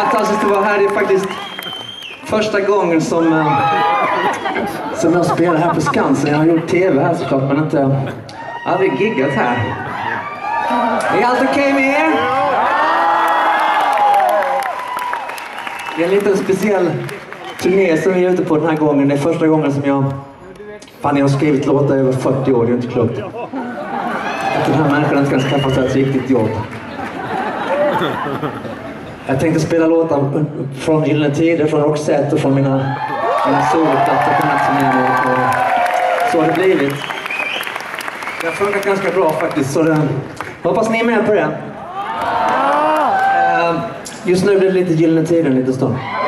fantastiskt att vara här. Det är faktiskt första gången som jag spelar här på Skansen. Jag har gjort tv här såklart, men aldrig giggat här. Är allt okej med er? Det är en liten speciell turné som vi är ute på den här gången. Det är första gången som jag har skrivit låtar över 40 år. Det är inte klokt. Att den här människan inte kan skaffa sig ett riktigt jobb. Jag tänkte spela låtar från Gyllene Tider, från Roxette och från mina soloplattor på den här turnén. Så har det blivit. Det har funkat ganska bra faktiskt. Så hoppas ni är med på det. Just nu blir det lite Gyllene Tider en liten stund.